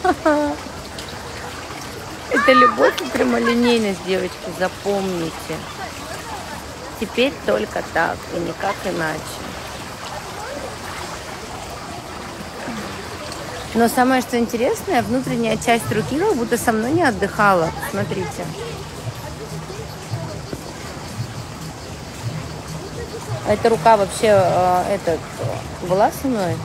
Это любовь и прямолинейность, девочки, запомните. Теперь только так и никак иначе. Но самое, что интересное, внутренняя часть руки как будто со мной не отдыхала. Смотрите. А эта рука вообще была со мной?